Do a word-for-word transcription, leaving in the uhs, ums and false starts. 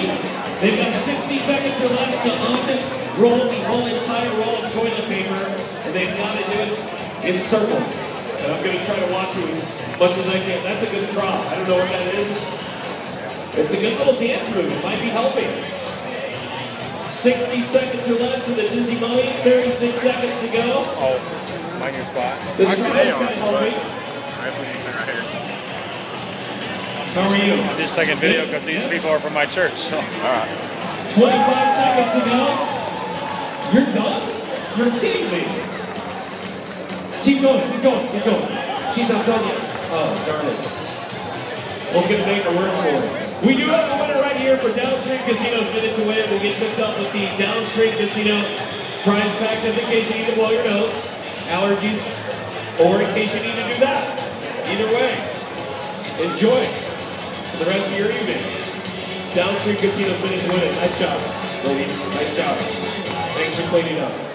They've got sixty seconds or less to unroll the whole entire roll of toilet paper, and they've got to do it in circles. And I'm going to try to watch you as much as I can. That's a good drop. I don't know what that is. It's a good little dance move. It might be helping. sixty seconds or less to the Dizzy Mummy. thirty-six seconds to go. Oh, my new spot. The trial's kind of helping. Right here. How are you? I'm just taking video because these people are from my church. So. All right. twenty-five seconds to go. You're done? You're kidding me. Keep going, keep going, keep going. She's not done yet. Oh, darn it. Let's get a make her work for it. We do have a winner right here for Downstream Casino's Minute to Win. We'll get you hooked up with the Downstream Casino prize pack just in case you need to blow your nose, allergies, or in case you need to do that. Either way, enjoy for the rest of your evening. Downstream Casino's Minute to Win. Nice job, ladies. Nice job. Thanks for cleaning up.